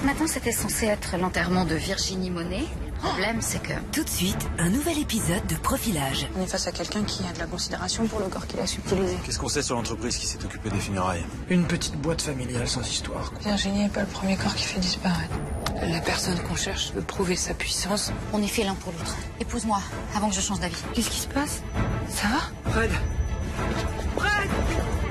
Ce matin, c'était censé être l'enterrement de Virginie Monet. Le problème, c'est que... Tout de suite, un nouvel épisode de Profilage. On est face à quelqu'un qui a de la considération pour le corps qu'il a subtilisé. Qu'est-ce qu'on sait sur l'entreprise qui s'est occupée des funérailles? Une petite boîte familiale sans histoire. Virginie n'est pas le premier corps qui fait disparaître. La personne qu'on cherche veut prouver sa puissance. On est fait l'un pour l'autre. Épouse-moi, avant que je change d'avis. Qu'est-ce qui se passe? Ça va? Fred! Fred!